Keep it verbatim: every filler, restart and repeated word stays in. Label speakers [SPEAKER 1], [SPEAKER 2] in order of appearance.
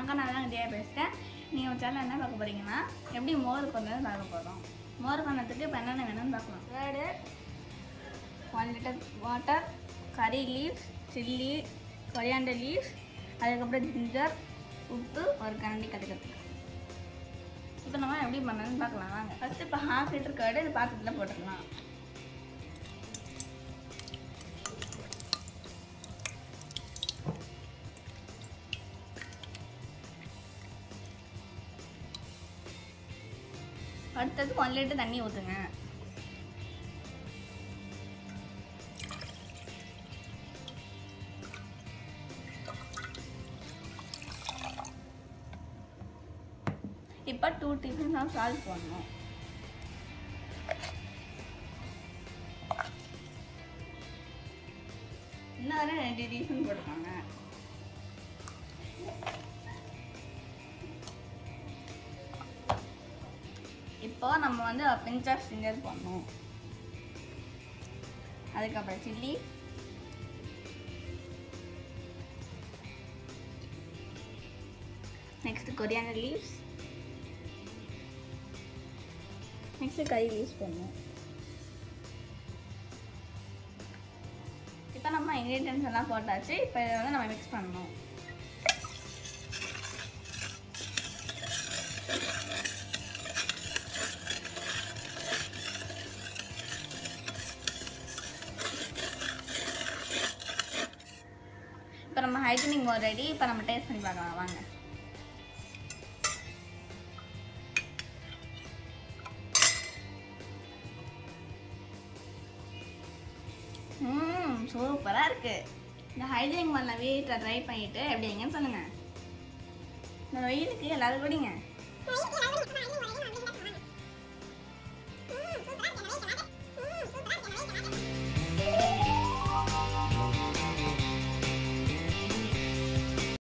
[SPEAKER 1] அக்கா நான் தான் கண்டியாக பேசிட்டேன். நீங்கள் ஒரு சேனல் என்ன பார்க்க போகிறீங்கன்னா எப்படி மோர் பண்ணது பார்க்க போகிறோம். மோர் பண்ணதுக்கு இப்போ என்னென்ன வேணும்னு பார்க்கலாம். Curd, one litre water, curry leaves, chilli, coriander leaves, அதுக்கப்புறம் ஜிஞ்சர், உப்பு, ஒரு கரண்டி கடுக்கிறதுக்கு. இப்போ நம்ம எப்படி பண்ணணும்னு பார்க்கலாம் வாங்க. ஃபஸ்ட்டு இப்போ ஹாஃப் லிட்டர் கேர்டு இது பாத்திரத்தில் போட்டுக்கலாம். அடுத்தது ஒன் லிட்டர் தண்ணி ஊற்றுங்க. இப்போ டூ டீஸ்பூன் தான் சால்ட் போடணும். இன்னும் வரை ரெண்டு டீஸ்பூன் போட்டுக்கோங்க. இப்போ நம்ம வந்து பிஞ்ச் ஆஃப் ஜிஞ்சர் போடணும். அதுக்கப்புறம் chilli, next coriander leaves, next curry leaves போடணும். இப்போ நம்ம இன்க்ரீடியன்ஸ் எல்லாம் போட்டாச்சு. இப்போ இதை வந்து நம்ம மிக்ஸ் பண்ணணும். இப்போ நம்ம ஹைஜீனிக் மோர் ரெடி. இப்போ நம்ம டேஸ்ட் பண்ணி பார்க்கலாம் வாங்க. ம் சூப்பராக இருக்குது. இந்த ஹைஜீனிக் மோரில் வீட்டில் ட்ரை பண்ணிவிட்டு எப்படிங்கன்னு சொல்லுங்கள். இந்த வெயிலுக்கு எல்லோரும் குடிங்க.